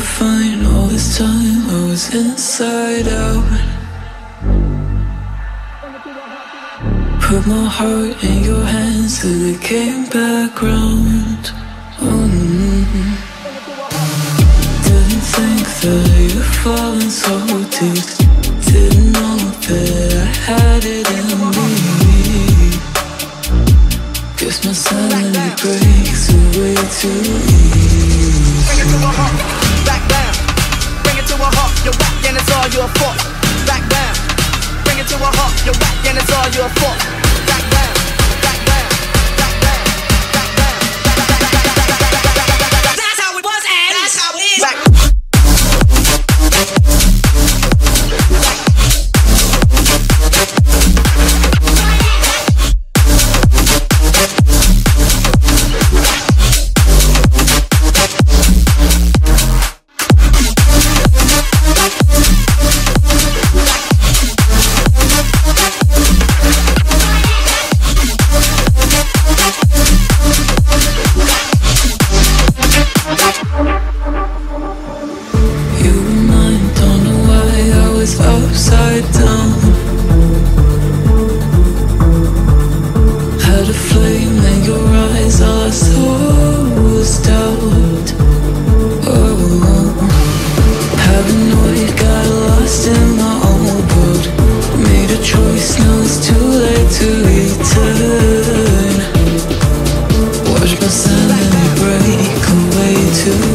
were fine all this time. I was inside out. Put my heart in your hands till it came back round. Didn't think that you'd fallen so deep. Didn't know that I had it in me. Guess my sanity breaks away too easy. Bring it to a halt, back down. Bring it to a halt, you're whack and it's all your fault. Back down. Bring it to a halt, you're whack and it's all your fault. Back down, back down, back down, back down. That's how it was and that's how it is. Upside down, had a flame in your eyes, all I saw was doubt. Oh, paranoid, got lost in my own world. Made a choice, now it's too late to return. Watch my sanity break away too